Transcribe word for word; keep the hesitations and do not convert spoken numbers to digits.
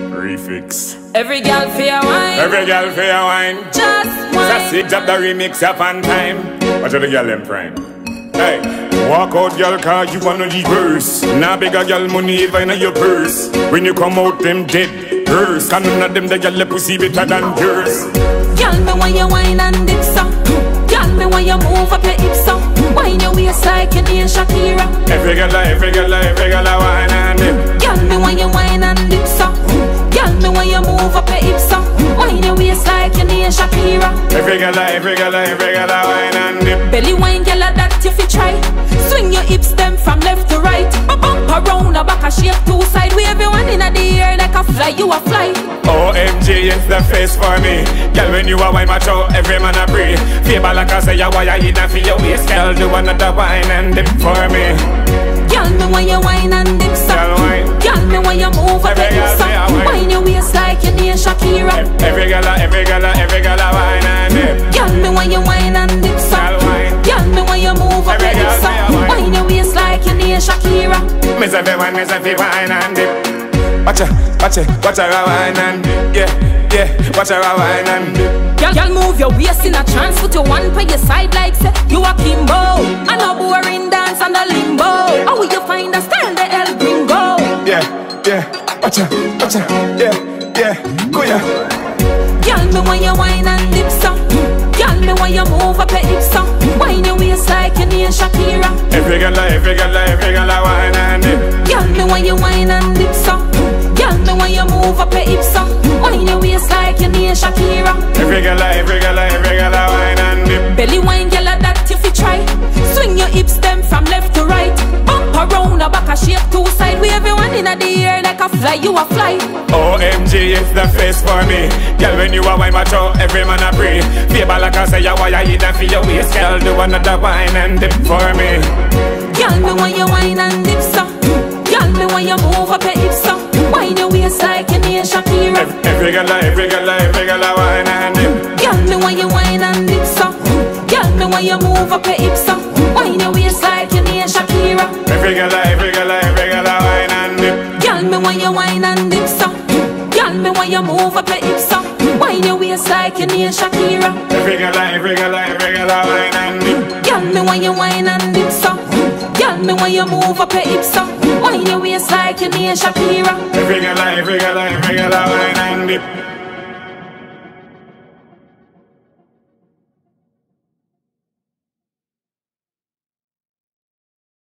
Refix. Every girl for your wine. Every girl for your wine. Just wine. Just sit up the remix up on time. Watch out the girl in prime. Hey, walk out girl car you wanna the verse. Now bigger girl money even in your purse. When you come out them dead purse. Can none of them the girl pussy better than yours. Girl me when you wine and dip so. Girl me when you move up your hips so. Wine your waist like you need Shakira. Every girl, every girl, every girl I wine and dip. Girl me when you wine and dip so. Girl me when you move up your hips so. Wine your waist like you need Shakira. Every girl, every girl, every girl I wine and dip. Belly wine girl that you fi try. Swing your hips them from left to right. Bump around the back a shape two side. Wave your one in the air like a fly, you a fly. O M G it's the face for me. Girl when you a wine match out every man a breathe. Fever like I say you wire in a for your waist. Girl do another wine and dip for me. Girl me when you wine and dip so. Girl wine. Girl me when you move up your hips so. Wine your waist like you need Shakira. Every girl, every girl, every girl a wine and dip. Girl me when you wine and dip so. Girl wine. Girl me when you move up your hips so. Wine your waist like you need Shakira. Me say fi wine, me say fi wine and dip. Watch her, watch her, watch her a wine and dip. Yeah, yeah, watch her a wine and dip. Girl, girl move your waist in a trance. Put your one by your side like say you a Kimbo. I know boring dance and a limbo. How will you find a style the El Gringo? Yeah, yeah, watch her, watch her. Yeah, yeah, go yeah. Girl me when you wine and dip so. Girl me when you move up your hips so. Wine your waist like you need Shakira. Every girl, every girl, every girl a wine and dip. Girl me when you wine and dip so. Girl me when you move up your hips so. Wine your waist like you need Shakira. Every girl, every girl, every girl a wine and dip. Belly wine girl that you fi try. Swing your hips them from left to right. Bump around the back a shape two side. Wave your one in the air like a fly, you a fly. O M G it's the face for me. Girl when you a wine match out every man a breathe. Fever like I say you wire in a for your waist. Girl do another wine and dip for me. Girl me when you wine and dip so. Girl me when you move up your hips so. Wine your waist like you need Shakira. Every girl, every girl, every girl a wine and dip. Girl me when you wine and dip so. Girl me when you move up your hips so. Wine your waist like you need Shakira. Every girl, every girl, every girl a wine and dip. Girl me when you wine and dip so. Girl me when you move up your hips so. Wine your waist like you need Shakira. Every girl, every girl, every girl a wine and dip. Girl me when you wine and dip so. Girl me when you move up your hips so. Wine your waist like you need Shakira. Every girl, every girl, every girl a wine and dip.